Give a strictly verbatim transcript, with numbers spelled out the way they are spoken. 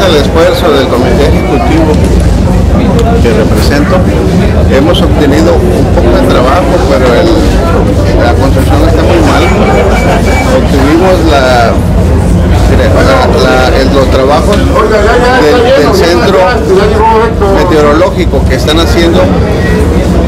al esfuerzo del comité ejecutivo que represento, hemos obtenido un poco de trabajo, pero el, la construcción está muy mal. Obtuvimos la, la, la, el, los trabajos del, del centro meteorológico que están haciendo